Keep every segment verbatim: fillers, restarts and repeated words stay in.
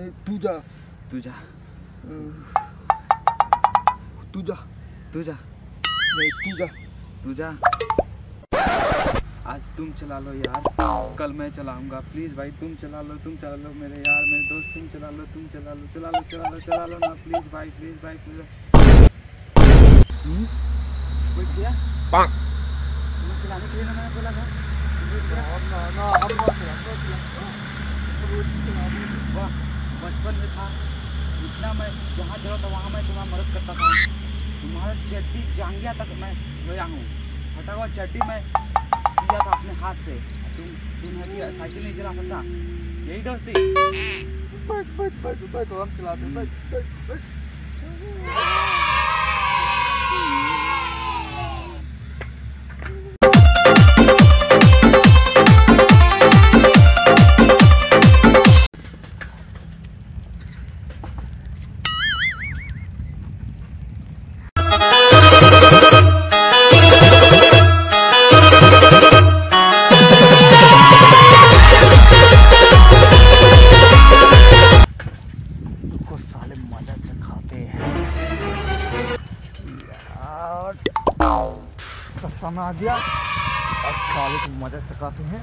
नहीं तू जा तू जा तू जा तू जा नहीं तू जा तू जा। आज तुम चला लो यार, कल मैं चलाऊंगा। प्लीज भाई तुम चला लो, तुम चला लो मेरे यार मेरे दोस्त, तुम चला लो, तुम चला लो, चला लो चला लो चला लो ना प्लीज भाई, प्लीज भाई प्लीज। कुछ दिया तुम्हें चलाने के लिए ना मैंने बोला था। वाह बचपन में था इतना, मैं जहाँ जरूरत था वहाँ मैं तुम्हारा मदद करता था। तुम्हारा चड्डी जांघिया तक मैं गया हूँ, हटा हुआ चड्डी मैं सिया था अपने हाथ से। तुम तुम है कि साइकिल नहीं चला सकता, यही दोस्ती। बैठ बैठ बैठ बैठ हम चलाते बैठ बैठ बैठ। रास्ता में आ गया, अब साले को मजा चकाते हैं।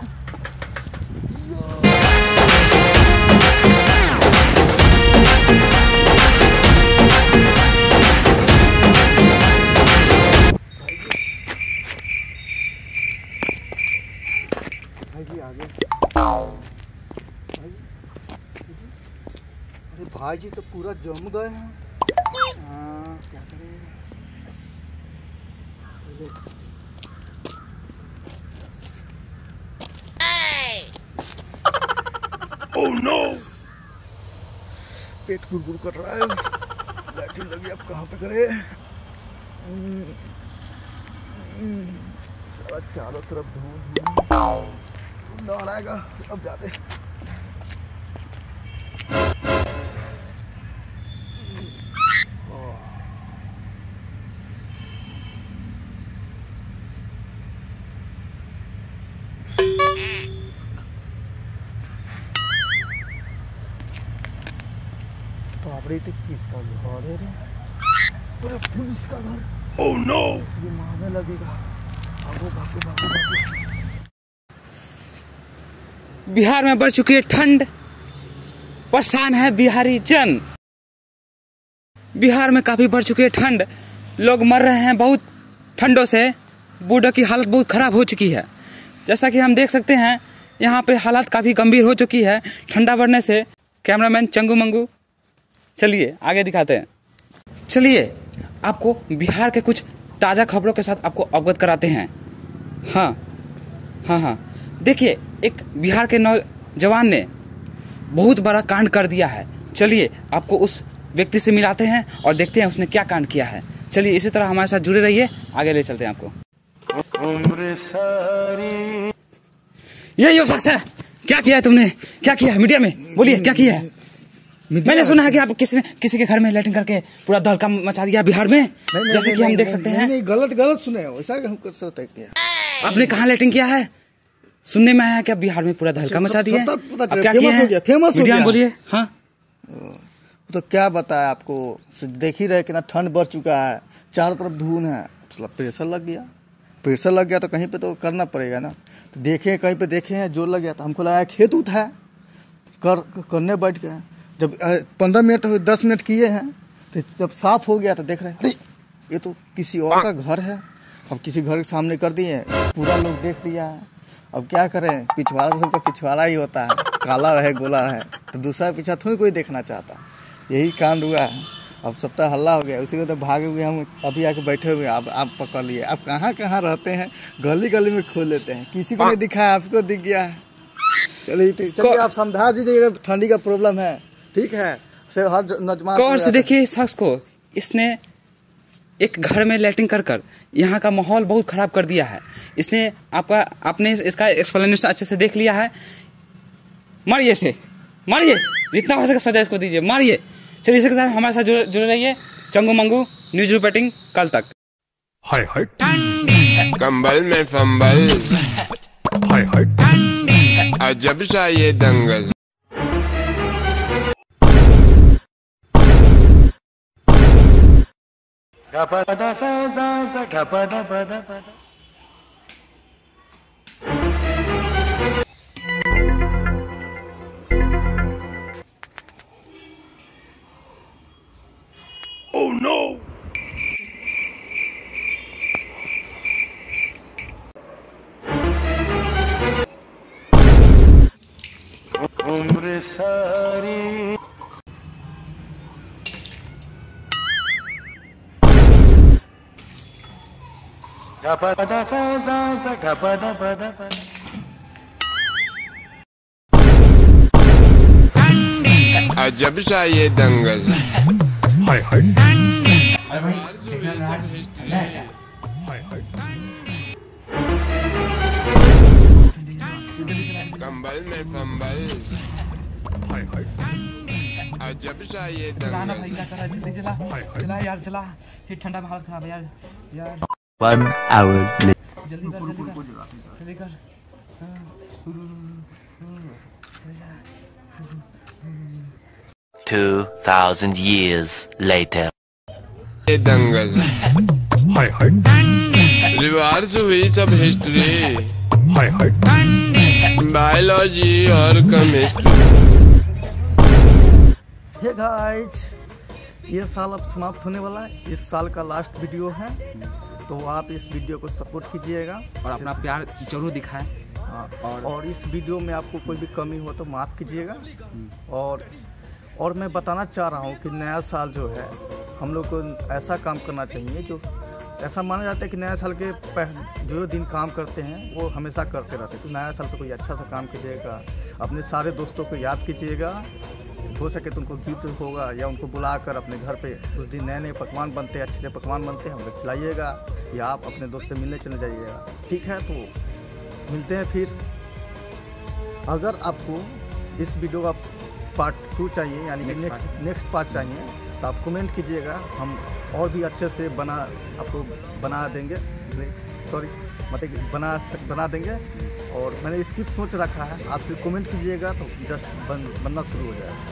भाई जी आ गए। अरे भाई जी तो पूरा जम गए हैं। हाँ क्या करें। Oh no! पेट गुड़गुड़ कर रहा है, बैटरी लगी, अब कहाँ पे करे। सारा चारों तरफ धूल धूल आएगा, अब जाते। बाबरे तो किसका घर है रे? पूरे पुलिस का घर। Oh no! ये मारने लगेगा। भागो भागो भागो भागो। बिहार में बढ़ चुकी है ठंड, परेशान है बिहारी जन। बिहार में काफी बढ़ चुकी है ठंड, लोग मर रहे हैं बहुत ठंडों से, बूढ़ों की हालत बहुत खराब हो चुकी है। जैसा कि हम देख सकते हैं यहाँ पे हालत काफी गंभीर हो चुकी है ठंडा बढ़ने से। कैमरामैन चंगू मंगू चलिए आगे दिखाते हैं। चलिए आपको बिहार के कुछ ताज़ा खबरों के साथ आपको अवगत कराते हैं। हाँ हाँ हाँ देखिए, एक बिहार के नौजवान ने बहुत बड़ा कांड कर दिया है। चलिए आपको उस व्यक्ति से मिलाते हैं और देखते हैं उसने क्या कांड किया है। चलिए इसी तरह हमारे साथ जुड़े रहिए, आगे ले चलते हैं आपको। यही हो शख्स है, क्या किया है तुमने, क्या किया है मीडिया में, बोलिए क्या किया है। मैंने सुना है कि आप किसी ने किसी के घर में लैट्रिन करके पूरा दहलका मचा दिया बिहार में, जैसे कि हम देख सकते हैं। नहीं, गलत गलत सुने हो, ऐसा हम कर सकते हैं। आपने कहाँ लैट्रिन किया है? सुनने में आया कि बिहार में पूरा दहलका मचा दिया। क्या किया है? फेमस हो गया। बोलिए। हाँ तो क्या बताया आपको, देख ही रहे कि ना ठंड बढ़ चुका है, चारों तरफ धूल है, प्रेशर लग गया। प्रेशर लग गया तो कहीं पे तो करना पड़ेगा ना। तो देखे कहीं पे देखे हैं जोर लग गया, तो हमको लगा खेत उत है, कर करने बैठ गए। जब पंद्रह मिनट दस मिनट किए हैं तो जब साफ हो गया तो देख रहे हैं अरे ये तो किसी और का घर है। अब किसी घर के सामने कर दिए, पूरा लोग देख दिया है। अब क्या करें, पिछवाड़ा सबका पिछवाड़ा ही होता है, काला रहे गोला रहे, तो दूसरा पीछा थोड़ी कोई देखना चाहता। यही कांड हुआ है। अब सब तो हल्ला हो गया, उसी को तो भागे हुए हम अभी आके बैठे हुए। अब आप पकड़ लिए, अब कहाँ कहाँ रहते हैं, गली गली में खोल लेते हैं। किसी को नहीं दिखाया, आपको दिख गया है। चलिए चलिए आप समझा दीजिए, ठंडी का प्रॉब्लम है, ठीक है। से हर नौजवान गौर से देखिए इस शख्स को, इसने एक घर में लैट्रिन कर कर यहाँ का माहौल बहुत खराब कर दिया है। इसने आपका आपने इसका एक्सप्लेनेशन अच्छे से देख लिया है। मारिए से, मारिए, जितना हो सके सजा इसको दीजिए, मारिए। चलिए इसके साथ हमारे साथ जुड़े जुड़े रहिए। चंगू मंगू न्यूज रिपोर्टिंग कल तक। हाय हाय कंबल में फंबल, हाय हाय अजब सा ये दंगल। Oh no! उम्र सारी गपदा सा सा सा गपदा पदा पदा अजब सा ये दंगल। हाय हाय कंबल में फंबल। हाय हाय अजब सा ये चलाना भाई, दंगल। क्या कर रहा है? जल्दी चला चला यार, चला। फिर ठंडा में हालत खराब है यार यार। One hour later. जल्दी कर जल्दी कर जल्दी कर। Two thousand years later. ये दंगल। हाय हाय रिवर्स हुई सब हिस्ट्री। हाय हाय बायोलॉजी और केमिस्ट्री। हे गाइस, ये साल अब समाप्त होने वाला है। इस साल का लास्ट वीडियो है, तो आप इस वीडियो को सपोर्ट कीजिएगा और अपना प्यार जरूर दिखाएं। हाँ, और, और इस वीडियो में आपको कोई भी कमी हो तो माफ़ कीजिएगा। और और मैं बताना चाह रहा हूँ कि नया साल जो है हम लोग को ऐसा काम करना चाहिए जो ऐसा माना जाता है कि नया साल के पह- जो दिन काम करते हैं वो हमेशा करते रहते हैं। तो नया साल पर कोई अच्छा सा काम कीजिएगा, अपने सारे दोस्तों को याद कीजिएगा, हो सके तो उनको गिफ्ट होगा या उनको बुलाकर अपने घर पे उस दिन नए नए पकवान बनते हैं, अच्छे अच्छे पकवान बनते हैं, उनको खिलाइएगा या आप अपने दोस्त से मिलने चले जाइएगा। ठीक है, तो मिलते हैं फिर। अगर आपको इस वीडियो का पार्ट टू चाहिए यानी कि नेक्स्ट नेक्स्ट पार्ट चाहिए तो आप कमेंट कीजिएगा, हम और भी अच्छे से बना आपको बना देंगे। सॉरी मतलब कि बना बना देंगे। और मैंने स्क्रिप्ट सोच रखा है, आप सिर्फ कमेंट कीजिएगा तो जस्ट बन बनना शुरू हो जाएगा।